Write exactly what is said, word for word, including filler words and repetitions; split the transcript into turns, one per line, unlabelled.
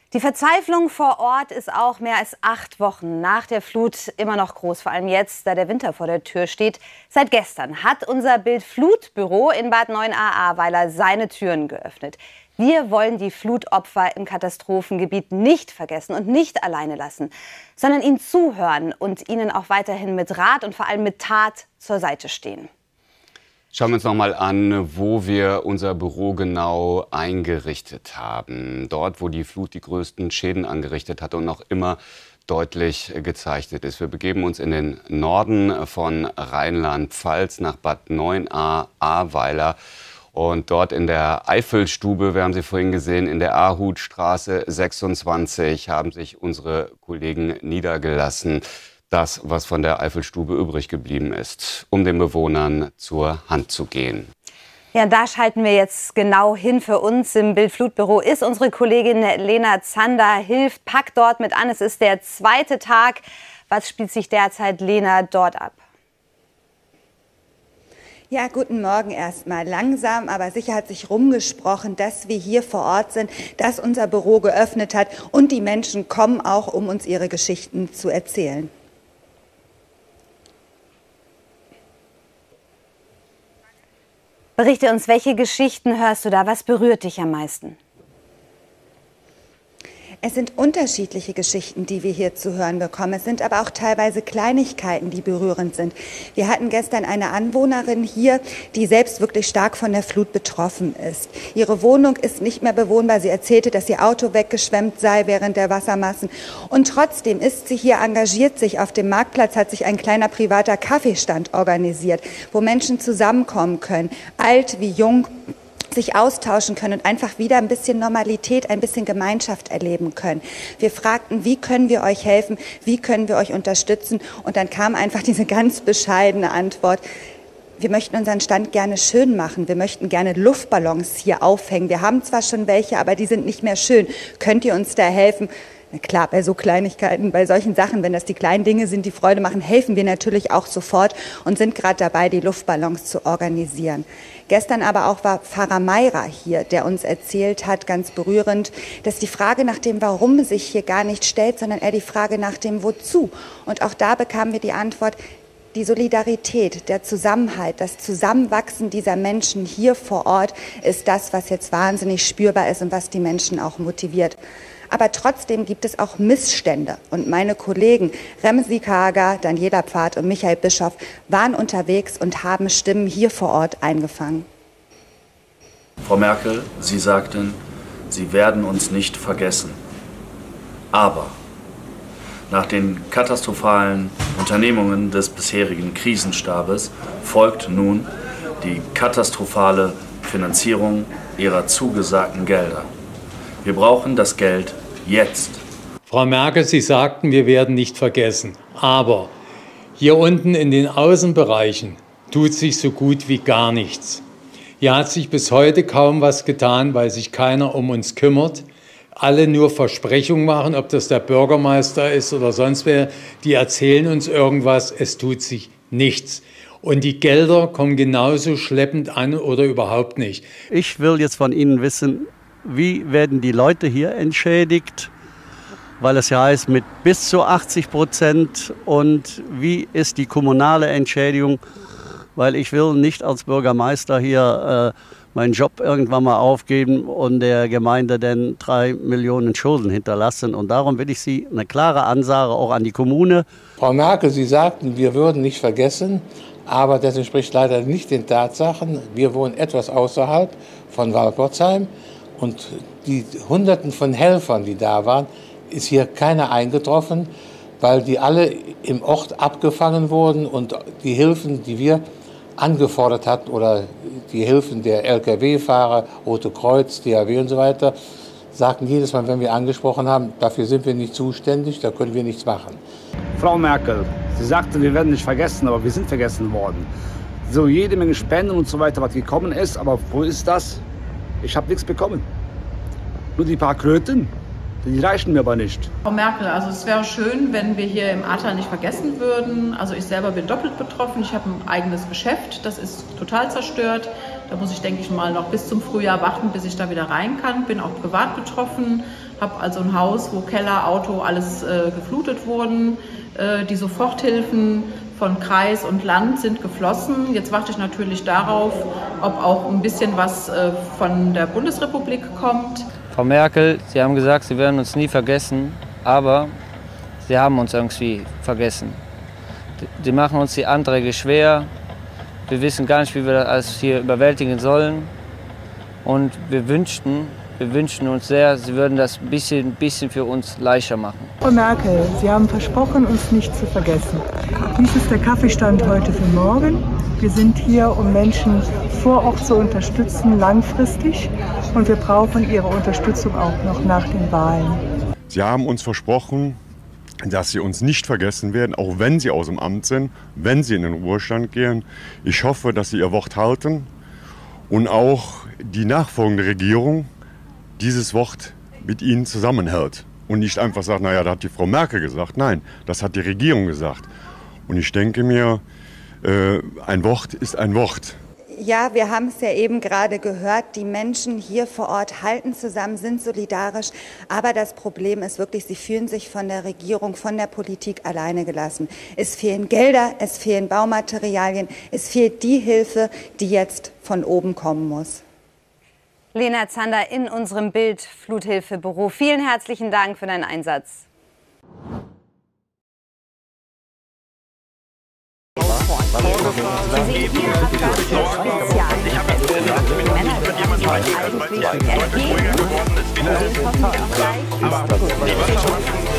Die Verzweiflung vor Ort ist auch mehr als acht Wochen nach der Flut immer noch groß. Vor allem jetzt, da der Winter vor der Tür steht. Seit gestern hat unser Bild-Flutbüro in Bad Neuenahr-Ahrweiler seine Türen geöffnet. Wir wollen die Flutopfer im Katastrophengebiet nicht vergessen und nicht alleine lassen, sondern ihnen zuhören und ihnen auch weiterhin mit Rat und vor allem mit Tat zur Seite stehen.
Schauen wir uns noch mal an, wo wir unser Büro genau eingerichtet haben. Dort, wo die Flut die größten Schäden angerichtet hat und noch immer deutlich gezeichnet ist. Wir begeben uns in den Norden von Rheinland-Pfalz nach Bad Neuenahr-Ahrweiler. Und dort in der Eifelstube, wir haben sie vorhin gesehen, in der Ahrhutstraße sechsundzwanzig haben sich unsere Kollegen niedergelassen. Das, was von der Eifelstube übrig geblieben ist, um den Bewohnern zur Hand zu gehen.
Ja, da schalten wir jetzt genau hin. Für uns im Bild-Flutbüro ist unsere Kollegin Lena Zander, hilft, packt dort mit an. Es ist der zweite Tag. Was spielt sich derzeit, Lena, dort ab?
Ja, guten Morgen erstmal. Langsam, aber sicher hat sich rumgesprochen, dass wir hier vor Ort sind, dass unser Büro geöffnet hat und die Menschen kommen auch, um uns ihre Geschichten zu erzählen.
Berichte uns, welche Geschichten hörst du da? Was berührt dich am meisten?
Es sind unterschiedliche Geschichten, die wir hier zu hören bekommen. Es sind aber auch teilweise Kleinigkeiten, die berührend sind. Wir hatten gestern eine Anwohnerin hier, die selbst wirklich stark von der Flut betroffen ist. Ihre Wohnung ist nicht mehr bewohnbar. Sie erzählte, dass ihr Auto weggeschwemmt sei während der Wassermassen. Und trotzdem ist sie hier, engagiert sich. Auf dem Marktplatz hat sich ein kleiner privater Kaffeestand organisiert, wo Menschen zusammenkommen können, alt wie jung, sich austauschen können und einfach wieder ein bisschen Normalität, ein bisschen Gemeinschaft erleben können. Wir fragten, wie können wir euch helfen, wie können wir euch unterstützen? Und dann kam einfach diese ganz bescheidene Antwort: Wir möchten unseren Stand gerne schön machen. Wir möchten gerne Luftballons hier aufhängen. Wir haben zwar schon welche, aber die sind nicht mehr schön. Könnt ihr uns da helfen? Na klar, bei so Kleinigkeiten, bei solchen Sachen, wenn das die kleinen Dinge sind, die Freude machen, helfen wir natürlich auch sofort und sind gerade dabei, die Luftballons zu organisieren. Gestern aber auch war Pfarrer Meirer hier, der uns erzählt hat, ganz berührend, dass die Frage nach dem Warum sich hier gar nicht stellt, sondern eher die Frage nach dem Wozu. Und auch da bekamen wir die Antwort: Die Solidarität, der Zusammenhalt, das Zusammenwachsen dieser Menschen hier vor Ort ist das, was jetzt wahnsinnig spürbar ist und was die Menschen auch motiviert. Aber trotzdem gibt es auch Missstände. Und meine Kollegen Remsi Kager, Daniela Pfad und Michael Bischoff waren unterwegs und haben Stimmen hier vor Ort eingefangen.
Frau Merkel, Sie sagten, Sie werden uns nicht vergessen. Aber nach den katastrophalen Unternehmungen des bisherigen Krisenstabes folgt nun die katastrophale Finanzierung Ihrer zugesagten Gelder. Wir brauchen das Geld jetzt.
Frau Merkel, Sie sagten, wir werden nicht vergessen. Aber hier unten in den Außenbereichen tut sich so gut wie gar nichts. Hier hat sich bis heute kaum was getan, weil sich keiner um uns kümmert. Alle nur Versprechungen machen, ob das der Bürgermeister ist oder sonst wer. Die erzählen uns irgendwas, es tut sich nichts. Und die Gelder kommen genauso schleppend an oder überhaupt nicht.
Ich will jetzt von Ihnen wissen, wie werden die Leute hier entschädigt, weil es ja heißt mit bis zu achtzig Prozent, und wie ist die kommunale Entschädigung, weil ich will nicht als Bürgermeister hier äh, meinen Job irgendwann mal aufgeben und der Gemeinde dann drei Millionen Schulden hinterlassen. Und darum will ich Sie eine klare Ansage auch an die Kommune.
Frau Merkel, Sie sagten, wir würden nicht vergessen, aber das entspricht leider nicht den Tatsachen. Wir wohnen etwas außerhalb von Walporzheim. Und die Hunderten von Helfern, die da waren, ist hier keiner eingetroffen, weil die alle im Ort abgefangen wurden und die Hilfen, die wir angefordert hatten, oder die Hilfen der L K W-Fahrer, Rote Kreuz, D H W und so weiter, sagten jedes Mal, wenn wir angesprochen haben, dafür sind wir nicht zuständig, da können wir nichts machen.
Frau Merkel, Sie sagten, wir werden nicht vergessen, aber wir sind vergessen worden. So jede Menge Spenden und so weiter, was gekommen ist, aber wo ist das? Ich habe nichts bekommen. Nur die paar Kröten, die reichen mir aber nicht.
Frau Merkel, also es wäre schön, wenn wir hier im Ahrtal nicht vergessen würden. Also ich selber bin doppelt betroffen. Ich habe ein eigenes Geschäft, das ist total zerstört. Da muss ich, denke ich mal, noch bis zum Frühjahr warten, bis ich da wieder rein kann. Bin auch privat betroffen. habe also ein Haus, wo Keller, Auto, alles äh, geflutet wurden. Äh, die Soforthilfen von Kreis und Land sind geflossen. Jetzt warte ich natürlich darauf, ob auch ein bisschen was äh, von der Bundesrepublik kommt.
Frau Merkel, Sie haben gesagt, Sie werden uns nie vergessen, aber Sie haben uns irgendwie vergessen. Sie machen uns die Anträge schwer. Wir wissen gar nicht, wie wir das alles hier überwältigen sollen. Und wir wünschten, wir wünschen uns sehr, Sie würden das ein bisschen, bisschen für uns leichter machen.
Frau Merkel, Sie haben versprochen, uns nicht zu vergessen. Dies ist der Kaffeestand heute für morgen. Wir sind hier, um Menschen vor Ort zu unterstützen, langfristig. Und wir brauchen Ihre Unterstützung auch noch nach den Wahlen.
Sie haben uns versprochen, dass Sie uns nicht vergessen werden, auch wenn Sie aus dem Amt sind, wenn Sie in den Ruhestand gehen. Ich hoffe, dass Sie Ihr Wort halten und auch die nachfolgende Regierung dieses Wort mit Ihnen zusammenhält und nicht einfach sagt, naja, das hat die Frau Merkel gesagt. Nein, das hat die Regierung gesagt. Und ich denke mir, äh, ein Wort ist ein Wort.
Ja, wir haben es ja eben gerade gehört, die Menschen hier vor Ort halten zusammen, sind solidarisch. Aber das Problem ist wirklich, sie fühlen sich von der Regierung, von der Politik alleine gelassen. Es fehlen Gelder, es fehlen Baumaterialien, es fehlt die Hilfe, die jetzt von oben kommen muss.
Lena Zander in unserem Bild Fluthilfebüro. Vielen herzlichen Dank für deinen Einsatz. Sie sehen hier Männer